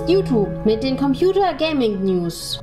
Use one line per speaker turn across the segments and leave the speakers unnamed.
YouTube mit den Computer Gaming News.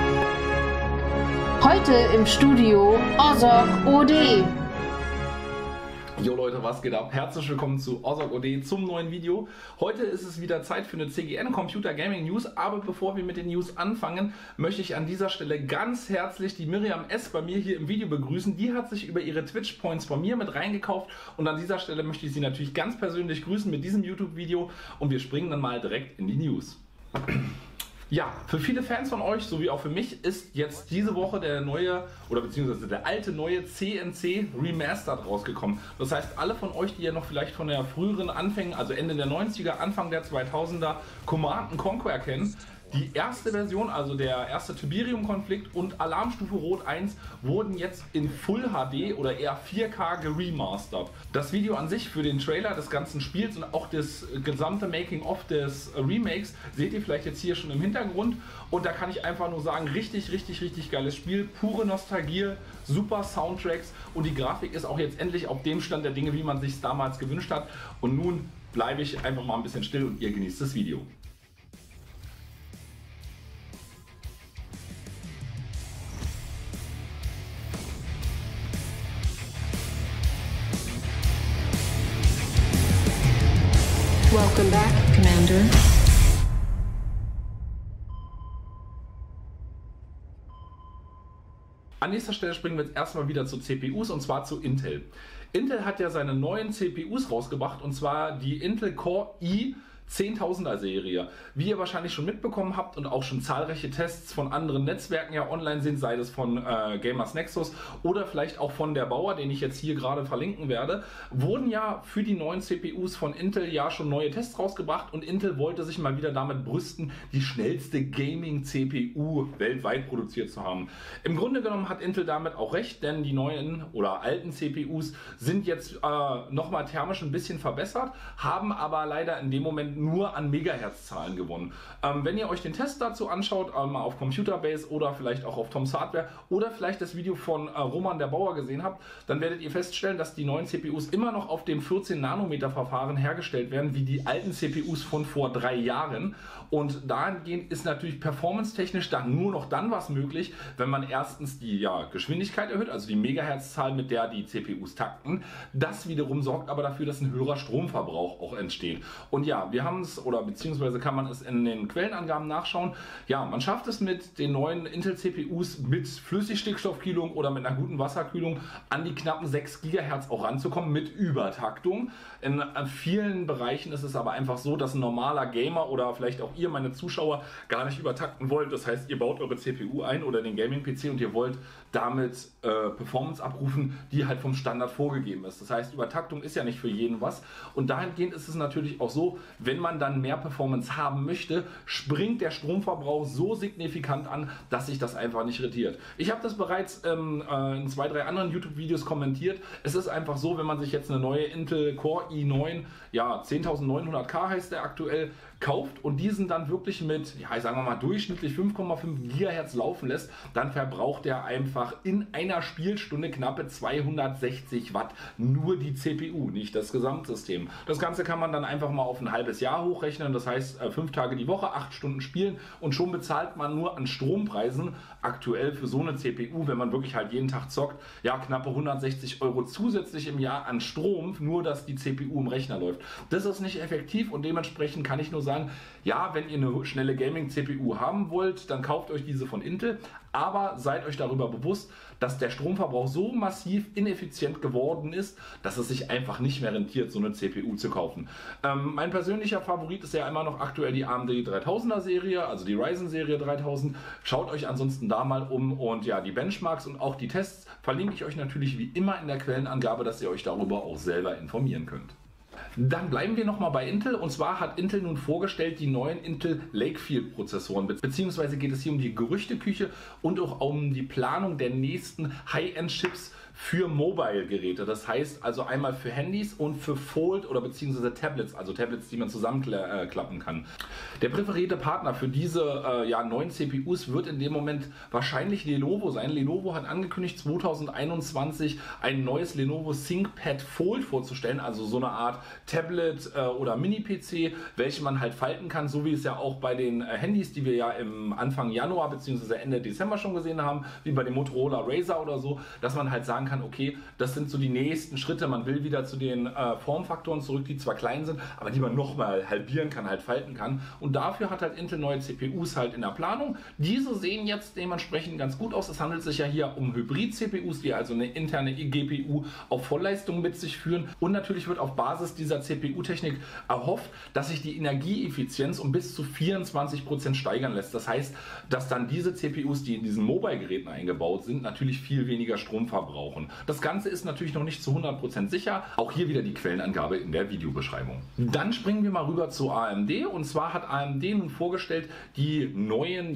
Heute im Studio Ozog OD.
Jo Leute, was geht ab? Herzlich willkommen zu Ozog OD zum neuen Video. Heute ist es wieder Zeit für eine CGN Computer Gaming News, aber bevor wir mit den News anfangen, möchte ich an dieser Stelle ganz herzlich die Miriam S. bei mir hier im Video begrüßen. Die hat sich über ihre Twitch Points von mir mit reingekauft und an dieser Stelle möchte ich sie natürlich ganz persönlich grüßen mit diesem YouTube-Video und wir springen dann mal direkt in die News. Ja, für viele Fans von euch, sowie auch für mich, ist jetzt diese Woche der neue, oder beziehungsweise der alte neue CNC Remastered rausgekommen. Das heißt, alle von euch, die ja noch vielleicht von der früheren Anfängen, also Ende der 90er, Anfang der 2000er Command & Conquer kennen, die erste Version, also der erste Tiberium-Konflikt und Alarmstufe Rot 1 wurden jetzt in Full HD oder eher 4K geremastert. Das Video an sich für den Trailer des ganzen Spiels und auch das gesamte Making-of des Remakes seht ihr vielleicht jetzt hier schon im Hintergrund und da kann ich einfach nur sagen, richtig geiles Spiel, pure Nostalgie, super Soundtracks und die Grafik ist auch jetzt endlich auf dem Stand der Dinge, wie man sich es damals gewünscht hat und nun bleibe ich einfach mal ein bisschen still und ihr genießt das Video.
Welcome back, Commander.
An nächster Stelle springen wir jetzt erstmal wieder zu CPUs und zwar zu Intel. Intel hat ja seine neuen CPUs rausgebracht und zwar die Intel Core i 10.000er Serie. Wie ihr wahrscheinlich schon mitbekommen habt und auch schon zahlreiche Tests von anderen Netzwerken ja online sind, sei es von Gamers Nexus oder vielleicht auch von der Bauer, den ich jetzt hier gerade verlinken werde, wurden ja für die neuen CPUs von Intel ja schon neue Tests rausgebracht und Intel wollte sich mal wieder damit brüsten, die schnellste Gaming-CPU weltweit produziert zu haben. Im Grunde genommen hat Intel damit auch recht, denn die neuen oder alten CPUs sind jetzt nochmal thermisch ein bisschen verbessert, haben aber leider in dem Moment nur an Megahertz-Zahlen gewonnen. Wenn ihr euch den Test dazu anschaut, mal auf Computerbase oder vielleicht auch auf Tom's Hardware oder vielleicht das Video von Roman der Bauer gesehen habt, dann werdet ihr feststellen, dass die neuen CPUs immer noch auf dem 14-Nanometer-Verfahren hergestellt werden, wie die alten CPUs von vor 3 Jahren. Und dahingehend ist natürlich performance-technisch dann nur noch dann was möglich, wenn man erstens die Geschwindigkeit erhöht, also die Megahertz-Zahl, mit der die CPUs takten. Das wiederum sorgt aber dafür, dass ein höherer Stromverbrauch auch entsteht. Und ja, wir haben es, oder beziehungsweise kann man es in den Quellenangaben nachschauen. Ja, man schafft es mit den neuen Intel CPUs mit Flüssigstickstoffkühlung oder mit einer guten Wasserkühlung an die knappen 6 GHz auch ranzukommen mit Übertaktung. In vielen Bereichen ist es aber einfach so, dass ein normaler Gamer oder vielleicht auch ihr, meine Zuschauer, gar nicht übertakten wollt. Das heißt, ihr baut eure CPU ein oder den Gaming-PC und ihr wollt damit Performance abrufen, die halt vom Standard vorgegeben ist. Das heißt, Übertaktung ist ja nicht für jeden was. Und dahingehend ist es natürlich auch so, wenn man dann mehr Performance haben möchte, springt der Stromverbrauch so signifikant an, dass sich das einfach nicht rentiert. Ich habe das bereits in 2, 3 anderen YouTube-Videos kommentiert. Es ist einfach so, wenn man sich jetzt eine neue Intel Core i9, ja 10.900K heißt der aktuell, kauft und diesen dann wirklich mit, ja, sagen wir mal durchschnittlich 5,5 GHz laufen lässt, dann verbraucht er einfach in einer Spielstunde knappe 260 Watt. Nur die CPU, nicht das Gesamtsystem. Das Ganze kann man dann einfach mal auf ein halbes Jahr hochrechnen, das heißt 5 Tage die Woche, 8 Stunden spielen und schon bezahlt man nur an Strompreisen aktuell für so eine CPU, wenn man wirklich halt jeden Tag zockt, ja knappe 160 € zusätzlich im Jahr an Strom, nur dass die CPU im Rechner läuft. Das ist nicht effektiv und dementsprechend kann ich nur sagen, ja, wenn ihr eine schnelle Gaming-CPU haben wollt, dann kauft euch diese von Intel, aber seid euch darüber bewusst, dass der Stromverbrauch so massiv ineffizient geworden ist, dass es sich einfach nicht mehr rentiert, so eine CPU zu kaufen. Mein persönlicher Favorit ist ja immer noch aktuell die AMD 3000er Serie, also die Ryzen Serie 3000. Schaut euch ansonsten da mal um und ja, die Benchmarks und auch die Tests verlinke ich euch natürlich wie immer in der Quellenangabe, dass ihr euch darüber auch selber informieren könnt. Dann bleiben wir nochmal bei Intel und zwar hat Intel nun vorgestellt die neuen Intel Lakefield Prozessoren, beziehungsweise geht es hier um die Gerüchteküche und auch um die Planung der nächsten High-End Chips für Mobile-Geräte. Das heißt also einmal für Handys und für Fold oder beziehungsweise Tablets, also Tablets, die man zusammenklappen kann. Der präferierte Partner für diese neuen CPUs wird in dem Moment wahrscheinlich Lenovo sein. Lenovo hat angekündigt, 2021 ein neues Lenovo ThinkPad Fold vorzustellen, also so eine Art Tablet oder Mini-PC, welche man halt falten kann, so wie es ja auch bei den Handys, die wir ja im Anfang Januar bzw. Ende Dezember schon gesehen haben, wie bei dem Motorola Razr oder so, dass man halt sagen kann, okay, das sind so die nächsten Schritte, man will wieder zu den Formfaktoren zurück, die zwar klein sind, aber die man nochmal halbieren kann, halt falten kann, und dafür hat halt Intel neue CPUs halt in der Planung. Diese sehen jetzt dementsprechend ganz gut aus. Es handelt sich ja hier um Hybrid-CPUs, die also eine interne GPU auf Vollleistung mit sich führen, und natürlich wird auf Basis dieser CPU-Technik erhofft, dass sich die Energieeffizienz um bis zu 24% steigern lässt. Das heißt, dass dann diese CPUs, die in diesen Mobile-Geräten eingebaut sind, natürlich viel weniger Strom verbrauchen. Das Ganze ist natürlich noch nicht zu 100% sicher. Auch hier wieder die Quellenangabe in der Videobeschreibung. Dann springen wir mal rüber zu AMD, und zwar hat AMD nun vorgestellt, die neuen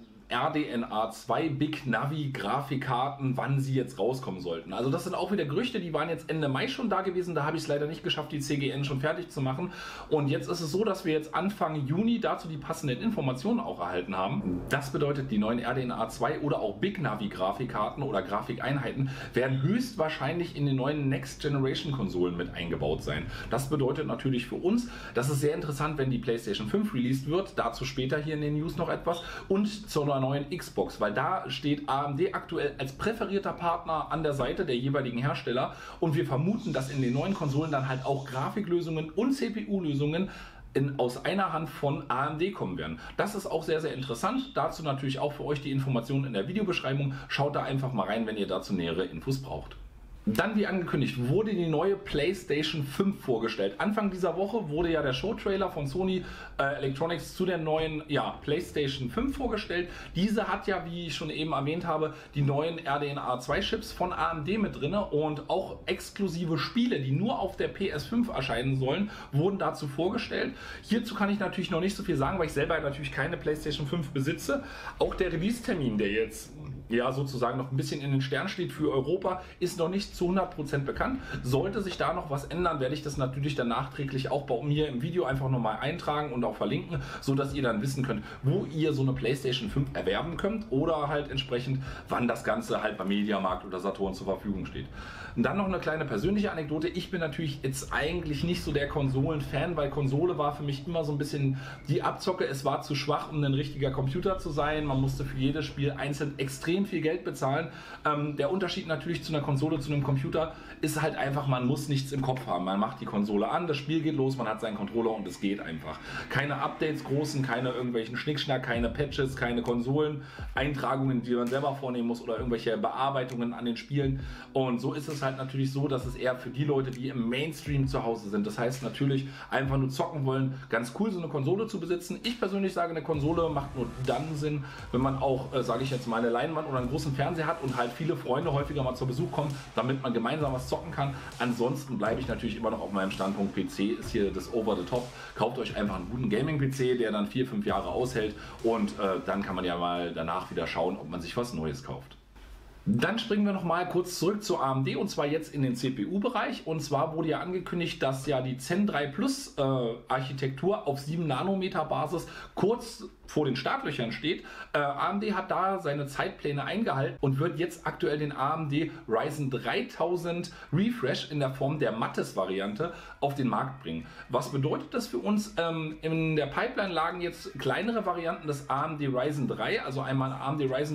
RDNA 2 Big Navi Grafikkarten, wann sie jetzt rauskommen sollten. Also das sind auch wieder Gerüchte, die waren jetzt Ende Mai schon da gewesen, da habe ich es leider nicht geschafft, die CGN schon fertig zu machen, und jetzt ist es so, dass wir jetzt Anfang Juni dazu die passenden Informationen auch erhalten haben. Das bedeutet, die neuen RDNA 2 oder auch Big Navi Grafikkarten oder Grafikeinheiten werden höchstwahrscheinlich in den neuen Next Generation Konsolen mit eingebaut sein. Das bedeutet natürlich für uns, das ist sehr interessant, wenn die PlayStation 5 released wird, dazu später hier in den News noch etwas, und zur neuen Xbox, weil da steht AMD aktuell als präferierter Partner an der Seite der jeweiligen Hersteller, und wir vermuten, dass in den neuen Konsolen dann halt auch Grafiklösungen und CPU-Lösungen aus einer Hand von AMD kommen werden. Das ist auch sehr, sehr interessant. Dazu natürlich auch für euch die Informationen in der Videobeschreibung. Schaut da einfach mal rein, wenn ihr dazu nähere Infos braucht. Dann, wie angekündigt, wurde die neue PlayStation 5 vorgestellt. Anfang dieser Woche wurde ja der Showtrailer von Sony Electronics zu der neuen PlayStation 5 vorgestellt. Diese hat ja, wie ich schon eben erwähnt habe, die neuen RDNA 2 Chips von AMD mit drin, und auch exklusive Spiele, die nur auf der PS5 erscheinen sollen, wurden dazu vorgestellt. Hierzu kann ich natürlich noch nicht so viel sagen, weil ich selber natürlich keine PlayStation 5 besitze. Auch der Release-Termin, der jetzt sozusagen noch ein bisschen in den Sternen steht für Europa, ist noch nicht zu 100% bekannt. Sollte sich da noch was ändern, werde ich das natürlich dann nachträglich auch bei mir im Video einfach nochmal eintragen und auch verlinken, so dass ihr dann wissen könnt, wo ihr so eine PlayStation 5 erwerben könnt, oder halt entsprechend, wann das Ganze halt beim Mediamarkt oder Saturn zur Verfügung steht. Und dann noch eine kleine persönliche Anekdote. Ich bin natürlich jetzt eigentlich nicht so der Konsolen-Fan, weil Konsole war für mich immer so ein bisschen die Abzocke. Es war zu schwach, um ein richtiger Computer zu sein. Man musste für jedes Spiel einzeln extrem viel Geld bezahlen. Der Unterschied natürlich zu einer Konsole, zu einem Computer, ist halt einfach, man muss nichts im Kopf haben. Man macht die Konsole an, das Spiel geht los, man hat seinen Controller und es geht einfach. Keine Updates großen, keine irgendwelchen Schnickschnack, keine Patches, keine Konsolen-Eintragungen, die man selber vornehmen muss, oder irgendwelche Bearbeitungen an den Spielen. Und so ist es halt natürlich so, dass es eher für die Leute, die im Mainstream zu Hause sind, das heißt natürlich einfach nur zocken wollen, ganz cool, so eine Konsole zu besitzen. Ich persönlich sage, eine Konsole macht nur dann Sinn, wenn man auch, sage ich jetzt mal, eine Leinwand oder einen großen Fernseher hat und halt viele Freunde häufiger mal zu Besuch kommen, damit man gemeinsam was zocken kann. Ansonsten bleibe ich natürlich immer noch auf meinem Standpunkt, PC ist hier das Over the Top. Kauft euch einfach einen guten Gaming-PC, der dann 4-5 Jahre aushält, und dann kann man ja mal danach wieder schauen, ob man sich was Neues kauft. Dann springen wir noch mal kurz zurück zu AMD, und zwar jetzt in den CPU-Bereich. Und zwar wurde ja angekündigt, dass ja die Zen 3 Plus Architektur auf 7 Nanometer Basis kurz vor den Startlöchern steht. AMD hat da seine Zeitpläne eingehalten und wird jetzt aktuell den AMD Ryzen 3000 Refresh in der Form der Mattes-Variante auf den Markt bringen. Was bedeutet das für uns? In der Pipeline lagen jetzt kleinere Varianten des AMD Ryzen 3, also einmal AMD Ryzen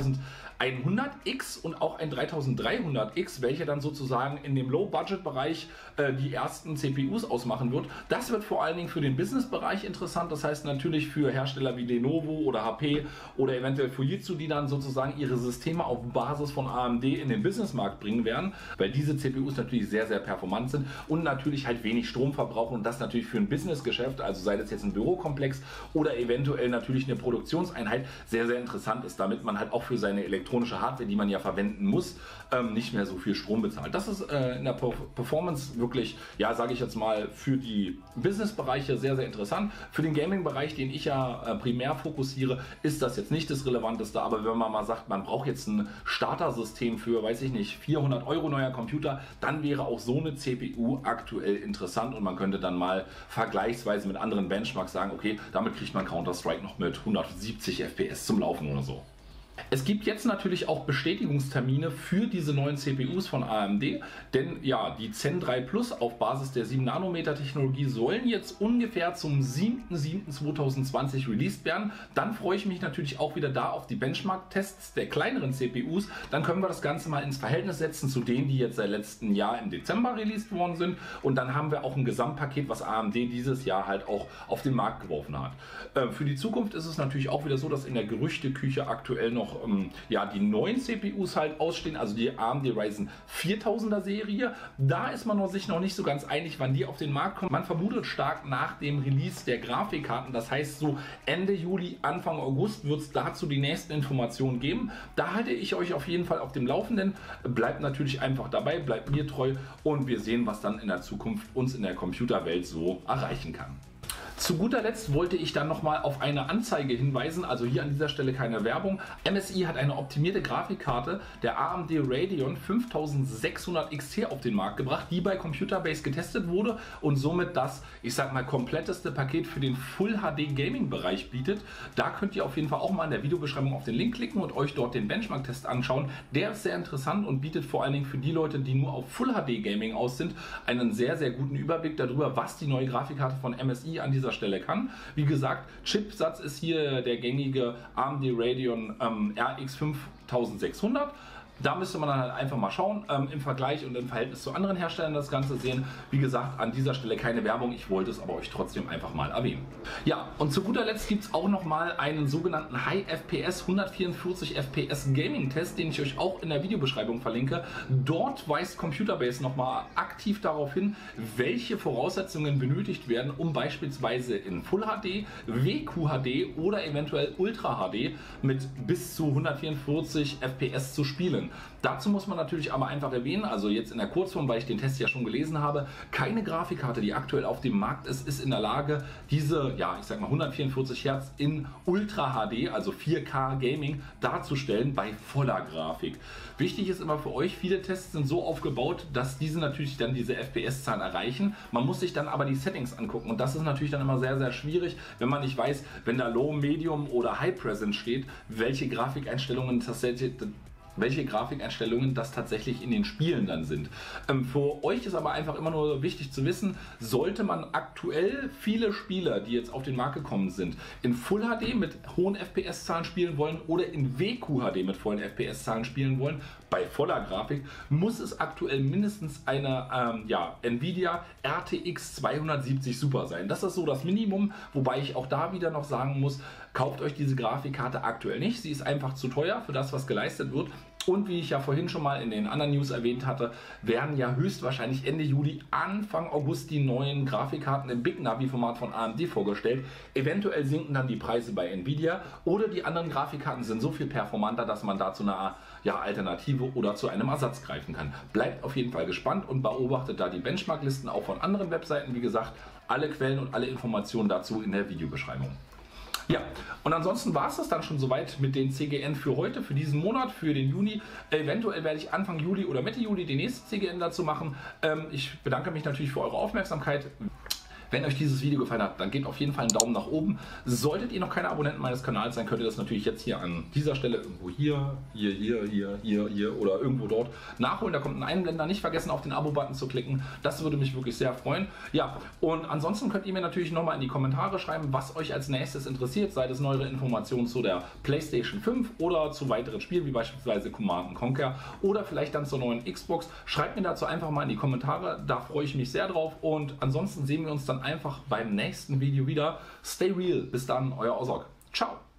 3100X und auch ein 3300X, welche dann sozusagen in dem Low-Budget-Bereich die ersten CPUs ausmachen wird. Das wird vor allen Dingen für den Business-Bereich interessant, das heißt natürlich für Hersteller wie Lenovo oder HP oder eventuell Fujitsu, die dann sozusagen ihre Systeme auf Basis von AMD in den Businessmarkt bringen werden, weil diese CPUs natürlich sehr, sehr performant sind und natürlich halt wenig Strom verbrauchen, und das natürlich für ein Businessgeschäft, also sei das jetzt ein Bürokomplex oder eventuell natürlich eine Produktionseinheit, sehr, sehr interessant ist, damit man halt auch für seine elektronische Hardware, die man ja verwenden muss, nicht mehr so viel Strom bezahlt. Das ist in der Performance wirklich, ja, sage ich jetzt mal, für die Business-Bereiche sehr, sehr interessant. Für den Gaming-Bereich, den ich ja primär fokussiere, ist das jetzt nicht das Relevanteste, aber wenn man mal sagt, man braucht jetzt ein Startersystem für, weiß ich nicht, 400 € neuer Computer, dann wäre auch so eine CPU aktuell interessant und man könnte dann mal vergleichsweise mit anderen Benchmarks sagen, okay, damit kriegt man Counter-Strike noch mit 170 FPS zum Laufen oder so. Es gibt jetzt natürlich auch Bestätigungstermine für diese neuen CPUs von AMD, denn ja, die Zen 3 Plus auf Basis der 7 Nanometer Technologie sollen jetzt ungefähr zum 7.7.2020 released werden. Dann freue ich mich natürlich auch wieder da auf die Benchmark-Tests der kleineren CPUs. Dann können wir das Ganze mal ins Verhältnis setzen zu denen, die jetzt seit letztem Jahr im Dezember released worden sind. Und dann haben wir auch ein Gesamtpaket, was AMD dieses Jahr halt auch auf den Markt geworfen hat. Für die Zukunft ist es natürlich auch wieder so, dass in der Gerüchteküche aktuell noch ja, die neuen CPUs halt ausstehen, also die AMD Ryzen 4000er Serie. Da ist man sich noch nicht so ganz einig, wann die auf den Markt kommen. Man vermutet stark nach dem Release der Grafikkarten, das heißt so Ende Juli, Anfang August wird es dazu die nächsten Informationen geben. Da halte ich euch auf jeden Fall auf dem Laufenden. Bleibt natürlich einfach dabei, bleibt mir treu und wir sehen, was dann in der Zukunft uns in der Computerwelt so erreichen kann. Zu guter Letzt wollte ich dann nochmal auf eine Anzeige hinweisen, also hier an dieser Stelle keine Werbung. MSI hat eine optimierte Grafikkarte der AMD Radeon 5600 XT auf den Markt gebracht, die bei Computerbase getestet wurde und somit das, ich sag mal, kompletteste Paket für den Full HD Gaming Bereich bietet. Da könnt ihr auf jeden Fall auch mal in der Videobeschreibung auf den Link klicken und euch dort den Benchmark-Test anschauen. Der ist sehr interessant und bietet vor allen Dingen für die Leute, die nur auf Full HD Gaming aus sind, einen sehr, sehr guten Überblick darüber, was die neue Grafikkarte von MSI an dieser Stelle kann. Wie gesagt, Chipsatz ist hier der gängige AMD Radeon RX 5600. Da müsste man dann halt einfach mal schauen, im Vergleich und im Verhältnis zu anderen Herstellern das Ganze sehen. Wie gesagt, an dieser Stelle keine Werbung, ich wollte es aber euch trotzdem einfach mal erwähnen. Ja, und zu guter Letzt gibt es auch noch mal einen sogenannten High FPS 144 FPS Gaming Test, den ich euch auch in der Videobeschreibung verlinke. Dort weist Computerbase noch mal aktiv darauf hin, welche Voraussetzungen benötigt werden, um beispielsweise in Full HD, WQHD oder eventuell Ultra HD mit bis zu 144 FPS zu spielen. Dazu muss man natürlich aber einfach erwähnen, also jetzt in der Kurzform, weil ich den Test ja schon gelesen habe, keine Grafikkarte, die aktuell auf dem Markt ist, ist in der Lage, diese, ja, ich sag mal 144 Hertz in Ultra HD, also 4K Gaming, darzustellen bei voller Grafik. Wichtig ist immer für euch, viele Tests sind so aufgebaut, dass diese natürlich dann diese FPS-Zahlen erreichen. Man muss sich dann aber die Settings angucken und das ist natürlich dann immer sehr, sehr schwierig, wenn man nicht weiß, wenn da Low, Medium oder High Presence steht, welche Grafikeinstellungen das tatsächlich in den Spielen dann sind. Für euch ist aber einfach immer nur wichtig zu wissen, sollte man aktuell viele Spieler, die jetzt auf den Markt gekommen sind, in Full HD mit hohen FPS-Zahlen spielen wollen oder in WQHD mit vollen FPS-Zahlen spielen wollen, bei voller Grafik, muss es aktuell mindestens eine Nvidia RTX 270 Super sein. Das ist so das Minimum, wobei ich auch da wieder noch sagen muss, kauft euch diese Grafikkarte aktuell nicht. Sie ist einfach zu teuer für das, was geleistet wird. Und wie ich ja vorhin schon mal in den anderen News erwähnt hatte, werden ja höchstwahrscheinlich Ende Juli, Anfang August die neuen Grafikkarten im Big Navi Format von AMD vorgestellt. Eventuell sinken dann die Preise bei Nvidia oder die anderen Grafikkarten sind so viel performanter, dass man da zu einer Alternative oder zu einem Ersatz greifen kann. Bleibt auf jeden Fall gespannt und beobachtet da die Benchmark-Listen auch von anderen Webseiten. Wie gesagt, alle Quellen und alle Informationen dazu in der Videobeschreibung. Ja, und ansonsten war es das dann schon soweit mit den CGN für heute, für diesen Monat, für den Juni. Eventuell werde ich Anfang Juli oder Mitte Juli die nächste CGN dazu machen. Ich bedanke mich natürlich für eure Aufmerksamkeit. Wenn euch dieses Video gefallen hat, dann gebt auf jeden Fall einen Daumen nach oben. Solltet ihr noch keine Abonnenten meines Kanals sein, könnt ihr das natürlich jetzt hier an dieser Stelle irgendwo hier oder irgendwo dort nachholen. Da kommt ein Einblender. Nicht vergessen, auf den Abo-Button zu klicken. Das würde mich wirklich sehr freuen. Ja, und ansonsten könnt ihr mir natürlich nochmal in die Kommentare schreiben, was euch als nächstes interessiert, sei es neuere Informationen zu der PlayStation 5 oder zu weiteren Spielen, wie beispielsweise Command & Conquer oder vielleicht dann zur neuen Xbox. Schreibt mir dazu einfach mal in die Kommentare. Da freue ich mich sehr drauf. Und ansonsten sehen wir uns dann einfach beim nächsten Video wieder. Stay real. Bis dann, euer Ozok. Ciao.